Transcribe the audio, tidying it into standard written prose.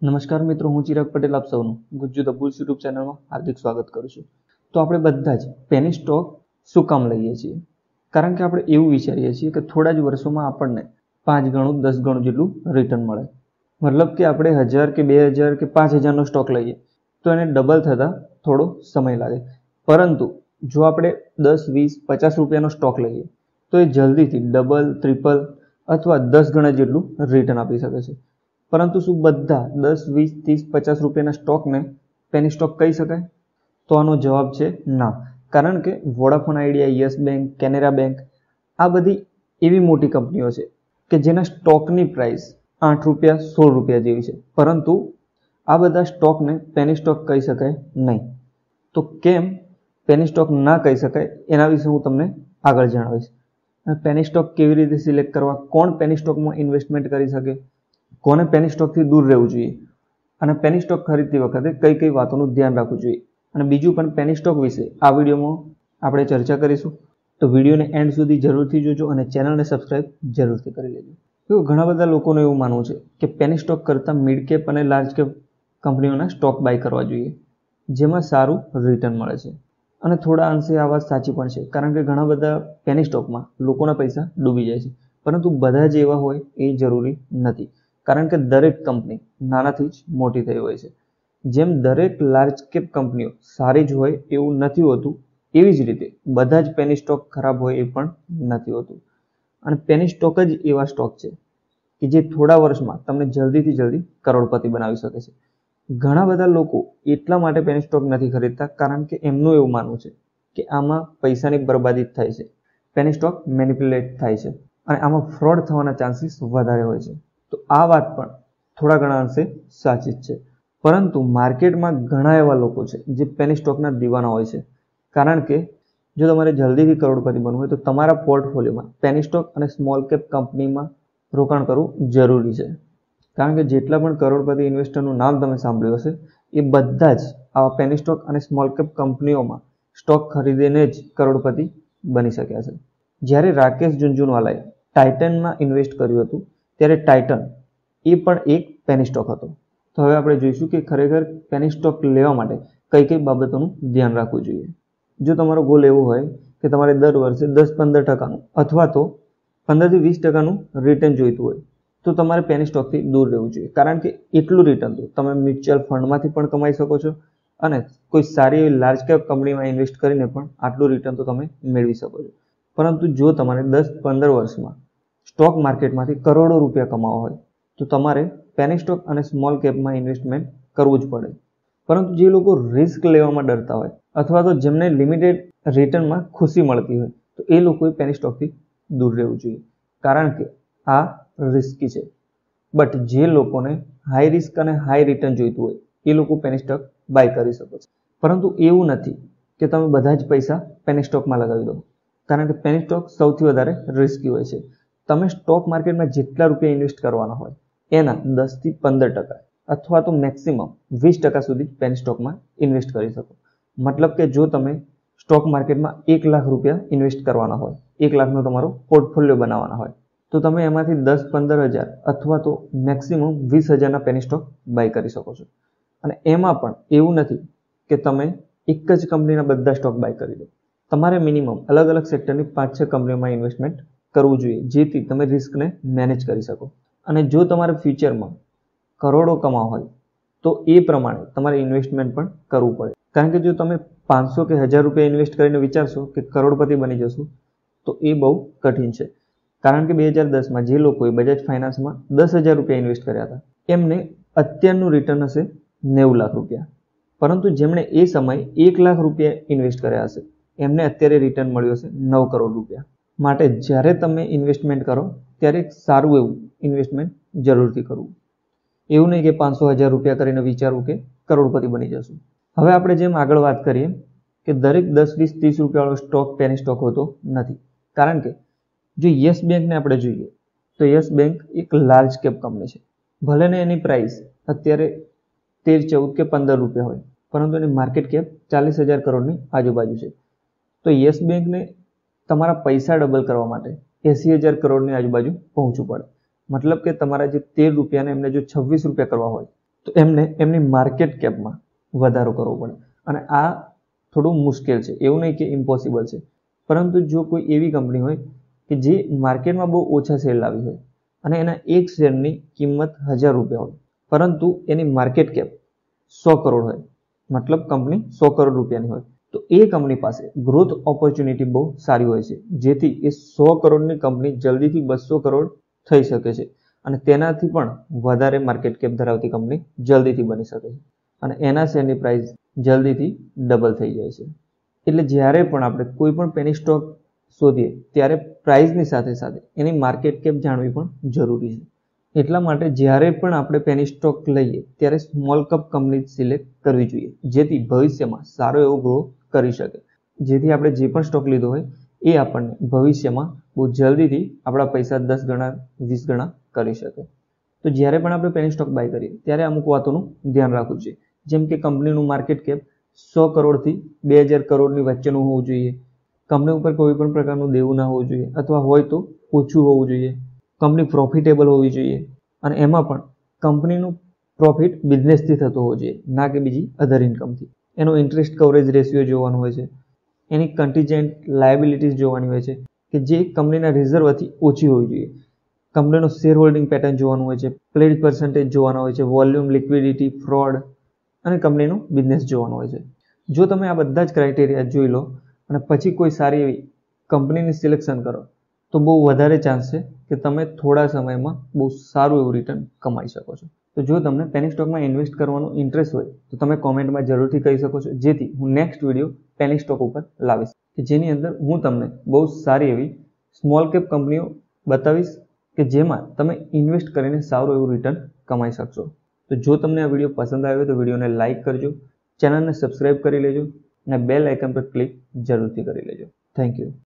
નમસ્કાર મિત્રો, હું ચિરાગ પટેલ આપ સૌનું ગુજ્જુ ધ બુલ્સ યુટ્યુબ ચેનલમાં હાર્દિક સ્વાગત કરું છું। તો આપણે બધા જ પેની સ્ટોક શું કામ લઈએ છીએ? કારણ કે આપણે એવું વિચારીએ છીએ કે થોડા જ વર્ષોમાં આપણને 5 ગણું 10 ગણું જેટલું રિટર્ન મળે। મતલબ કે આપણે 1000 કે 2000 કે 5000નો સ્ટોક લઈએ તો એને ડબલ થતાં થોડો સમય લાગે, પરંતુ જો આપણે 10, 20, 50 રૂપિયાનો સ્ટોક લઈએ તો એ જલ્દીથી ડબલ, ટ્રિપલ અથવા 10 ગણા જેટલું રિટર્ન આપી શકે છે। પરંતુ શું બધા 10, 20, 30, 50 રૂપિયાના સ્ટોકને પેની સ્ટોક કહી શકાય? તો આનો જવાબ છે ના। કારણ કે Vodafone Idea, Yes Bank, Canara bank આ બધી એવી મોટી કંપનીઓ છે કે જેના સ્ટોકની પ્રાઇસ 8 રૂપિયા, 16 રૂપિયા જેવી છે, પરંતુ આ બધા સ્ટોકને પેની સ્ટોક કહી શકાય નહીં। તો કેમ પેની સ્ટોક ના કહી શકાય એના વિશે હું તમને આગળ જણાવીશ। પેની સ્ટોક કેવી રીતે સિલેક્ટ કરવા, કોણ પેની સ્ટોકમાં ઇન્વેસ્ટમેન્ટ કરી શકે, કોને પેની સ્ટોકથી દૂર રહેવું જોઈએ અને પેની સ્ટોક ખરીદતી વખતે કઈ કઈ વાતોનું ધ્યાન રાખવું જોઈએ, અને બીજું પણ પેની સ્ટોક વિશે આ વિડીયોમાં આપણે ચર્ચા કરીશું। તો વિડીયોને એન્ડ સુધી જરૂરથી જોજો અને ચેનલને સબસ્ક્રાઇબ જરૂરથી કરી લેજો। તો ઘણા બધા લોકોનું એવું માનવું છે કે પેની સ્ટોક કરતાં મિડ કેપ અને લાર્જ કેપ કંપનીઓના સ્ટોક બાય કરવા જોઈએ, જેમાં સારું રિટર્ન મળે છે। અને થોડા અંશે આ વાત સાચી પણ છે, કારણ કે ઘણા બધા પેની સ્ટોકમાં લોકોના પૈસા ડૂબી જાય છે, પરંતુ બધા જ એવા હોય એ જરૂરી નથી। કારણ કે દરેક કંપની નાનાથી જ મોટી થઈ હોય છે। જેમ દરેક લાર્જ કેપ કંપનીઓ સારી જ હોય એવું નથી હોતું, એવી જ રીતે બધા જ પેની સ્ટોક ખરાબ હોય એ પણ નથી હોતું। અને પેની સ્ટોક જ એવા સ્ટોક છે કે જે થોડા વર્ષમાં તમને જલ્દીથી જલ્દી કરોડપતિ બનાવી શકે છે। ઘણા બધા લોકો એટલા માટે પેની સ્ટોક નથી ખરીદતા કારણ કે એમનું એવું માનવું છે કે આમાં પૈસાની બરબાદી થાય છે, પેની સ્ટોક મેનિપ્યુલેટ થાય છે અને આમાં ફ્રોડ થવાના ચાન્સીસ વધારે હોય છે। તો આ વાત પણ થોડા ઘણા અંશે સાચી જ છે, પરંતુ માર્કેટમાં ઘણા એવા લોકો છે જે પેની સ્ટોકના દીવાના હોય છે। કારણ કે જો તમારે જલ્દીથી કરોડપતિ બનવું હોય તો તમારા પોર્ટફોલિયોમાં પેની સ્ટોક અને સ્મોલ કેપ કંપનીમાં રોકાણ કરવું જરૂરી છે। કારણ કે જેટલા પણ કરોડપતિ ઇન્વેસ્ટરનું નામ તમે સાંભળ્યું હશે એ બધા જ આવા પેની સ્ટોક અને સ્મોલ કેપ કંપનીઓમાં સ્ટોક ખરીદીને જ કરોડપતિ બની શક્યા છે। જ્યારે રાકેશ ઝુનઝુનવાલાએ ટાઇટનમાં ઇન્વેસ્ટ કર્યું હતું ત્યારે ટાઇટન એ પણ એક પેની સ્ટોક હતો। તો હવે આપણે જોઈશું કે ખરેખર પેની સ્ટોક લેવા માટે કઈ કઈ બાબતોનું ધ્યાન રાખવું જોઈએ। જો તમારો ગોલ એવો હોય કે તમારે દર વર્ષે 10-15% અથવા તો 15થી 20% રિટર્ન જોઈતું હોય તો તમારે પેની સ્ટોકથી દૂર રહેવું જોઈએ। કારણ કે એટલું રિટર્ન તો તમે મ્યુચ્યુઅલ ફંડમાંથી પણ કમાઈ શકો છો અને કોઈ સારી એવી લાર્જ કેપ કંપનીમાં ઇન્વેસ્ટ કરીને પણ આટલું રિટર્ન તો તમે મેળવી શકો છો। પરંતુ જો તમારે 10-15 વર્ષમાં સ્ટોક માર્કેટમાંથી કરોડો રૂપિયા કમાવા હોય તો તમારે પેની સ્ટોક અને સ્મોલ કેપમાં ઇન્વેસ્ટમેન્ટ કરવું જ પડે। પરંતુ જે લોકો રિસ્ક લેવામાં ડરતા હોય અથવા તો જેમને લિમિટેડ રિટર્નમાં ખુશી મળતી હોય તો એ લોકોએ પેની સ્ટોકથી દૂર રહેવું જોઈએ, કારણ કે આ રિસ્કી છે। બટ જે લોકોને હાઈ રિસ્ક અને હાઈ રિટર્ન જોઈતું હોય એ લોકો પેની સ્ટોક બાય કરી શકે છે। પરંતુ એવું નથી કે તમે બધા જ પૈસા પેની સ્ટોકમાં લગાવી દો, કારણ કે પેની સ્ટોક સૌથી વધારે રિસ્કી હોય છે। તમે સ્ટોક માર્કેટમાં જેટલા રૂપિયા ઇન્વેસ્ટ કરવાના હોય એના 10થી 15% અથવા તો મેક્સિમમ 20% સુધી પેની સ્ટોકમાં ઇન્વેસ્ટ કરી શકો। મતલબ કે જો તમે સ્ટોક માર્કેટમાં 1 લાખ રૂપિયા ઇન્વેસ્ટ કરવાના હોય, 1 લાખનો તમારો પોર્ટફોલિયો બનાવવાના હોય તો તમે એમાંથી 10-15 હજાર અથવા તો મેક્સિમમ 20,000ના પેની સ્ટોક બાય કરી શકો છો। અને એમાં પણ એવું નથી કે તમે એક જ કંપનીના બધા સ્ટોક બાય કરી દો, તમારે મિનિમમ અલગ અલગ સેક્ટરની 5-6 કંપનીઓમાં ઇન્વેસ્ટમેન્ટ કરવું જોઈએ, જેથી તમે રિસ્કને મેનેજ કરી શકો। અને જો તમારે ફ્યુચરમાં કરોડો કમાવા હોય તો એ પ્રમાણે તમારે ઇન્વેસ્ટમેન્ટ પણ કરવું પડે। કારણ કે જો તમે 500 કે 1000 રૂપિયા ઇન્વેસ્ટ કરીને વિચારશો કે કરોડપતિ બની જશો તો એ બહુ કઠિન છે। કારણ કે 2010માં જે લોકોએ બજાજ ફાઇનાન્સમાં 10,000 રૂપિયા ઇન્વેસ્ટ કર્યા હતા એમને અત્યારનું રિટર્ન હશે 90 લાખ રૂપિયા, પરંતુ જેમણે એ સમયે 1 લાખ રૂપિયા ઇન્વેસ્ટ કર્યા હશે એમને અત્યારે રિટર્ન મળ્યું હશે 9 કરોડ રૂપિયા। માટે જ્યારે તમે ઇન્વેસ્ટમેન્ટ કરો ત્યારે એક સારું એવું ઇન્વેસ્ટમેન્ટ જરૂરથી કરવું, એવું નહીં કે 500-1000 રૂપિયા કરીને વિચારવું કે કરોડપતિ બની જશું। હવે આપણે જેમ આગળ વાત કરીએ કે દરેક 10, 20, 30 રૂપિયાવાળો સ્ટોક પેની સ્ટોક હોતો નથી। કારણ કે જો યસ બેંકને આપણે જોઈએ તો યસ બેંક એક લાર્જ કેપ કંપની છે। ભલે ને એની પ્રાઇસ અત્યારે 13, 14 કે 15 રૂપિયા હોય, પરંતુ એની માર્કેટ કેપ 40,000 કરોડની આજુબાજુ છે। તો યસ બેંકને તમારા પૈસા ડબલ કરવા માટે 80,000 કરોડની આજુબાજુ પહોંચવું પડે। મતલબ કે તમારા જે 13 રૂપિયાને એમને જો 26 રૂપિયા કરવા હોય તો એમને એમની માર્કેટ કેપમાં વધારો કરવો પડે. અને આ થોડું મુશ્કેલ છે, એવું નહીં કે ઇમ્પોસિબલ છે, પરંતુ જો કોઈ એવી કંપની હોય કે જે માર્કેટમાં બહુ ઓછા શેર લાવી હોય અને એના એક શેરની કિંમત 1000 રૂપિયા હોય, પરંતુ એની માર્કેટ કેપ 100 કરોડ હોય, મતલબ કંપની 100 કરોડ રૂપિયાની હોય, તો એ કંપની પાસે ગ્રોથ ઓપોર્ચ્યુનિટી બહુ સારી હોય છે, જેથી એ 100 કરોડની કંપની જલ્દીથી 200 કરોડ થઈ શકે છે અને તેનાથી પણ વધારે માર્કેટ કેપ ધરાવતી કંપની જલ્દીથી બની શકે છે અને એના શેરની પ્રાઇસ જલ્દીથી ડબલ થઈ જાય છે. એટલે જ્યારે પણ આપણે કોઈ પણ પેની સ્ટોક શોધીએ ત્યારે પ્રાઇસની સાથે સાથે એની માર્કેટ કેપ જાણવી પણ જરૂરી છે. એટલા માટે જ્યારે પણ આપણે પેની સ્ટોક લઈએ ત્યારે સ્મોલ કેપ કંપની સિલેક્ટ કરવી જોઈએ, જેથી ભવિષ્યમાં સારો એવો ગ્રો કરી શકે, જેથી આપણે જે પણ સ્ટોક લીધો હોય એ આપણને ભવિષ્યમાં બહુ જલ્દીથી આપણા પૈસા 10 ગણા 20 ગણા કરી શકે. તો જ્યારે પણ આપણે પેની સ્ટોક બાય કરીએ ત્યારે અમુક વાતોનું ધ્યાન રાખવું જોઈએ, જેમ કે કંપનીનું માર્કેટ કેપ 100 કરોડથી 2000 કરોડની વચ્ચેનું હોવું જોઈએ, કંપની ઉપર કોઈ પણ પ્રકારનું દેવું ના હોવું જોઈએ અથવા હોય તો ઓછું હોવું જોઈએ, કંપની પ્રોફિટેબલ હોવી જોઈએ અને એમાં પણ કંપનીનું પ્રોફિટ બિઝનેસથી થતો હોવો જોઈએ, ના કે બીજી અધર ઇન્કમથી. એનો ઇન્ટરેસ્ટ કવરેજ રેશિયો જોવાનો હોય છે, એની કન્ટીજન્ટ લાયબિલિટીઝ જોવાની હોય છે કે જે કંપનીના રિઝર્વથી ઓછી હોવી જોઈએ, કંપનીનો શેર હોલ્ડિંગ પેટર્ન જોવાનું હોય છે, પ્લેજ પર્સન્ટેજ જોવાના હોય છે, વોલ્યુમ, લિક્વિડિટી, ફ્રોડ અને કંપનીનું બિઝનેસ જોવાનું હોય છે. જો તમે આ બધા જ ક્રાઇટેરિયા જોઈ લો અને પછી કોઈ સારી એવી કંપનીની સિલેક્શન કરો તો બહુ વધારે ચાન્સ છે કે તમે થોડા સમયમાં બહુ સારું એવું રિટર્ન કમાઈ શકો છો. તો જો તમને પેની સ્ટોકમાં ઇન્વેસ્ટ કરવાનો ઇન્ટરેસ્ટ હોય તો તમે કોમેન્ટમાં જરૂરથી કહી શકો છો, જેથી હું નેક્સ્ટ વિડીયો પેની સ્ટોક ઉપર લાવીશ કે જેની અંદર હું તમને બહુ સારી એવી સ્મોલ કેપ કંપનીઓ બતાવીશ કે જેમાં તમે ઇન્વેસ્ટ કરીને સારું એવું રિટર્ન કમાઈ શકશો. તો જો તમને આ વિડીયો પસંદ આવ્યો તો વિડીયોને લાઇક કરજો, ચેનલને સબસ્ક્રાઇબ કરી લેજો અને બેલ આઇકન પર ક્લિક જરૂરથી કરી લેજો. Thank you.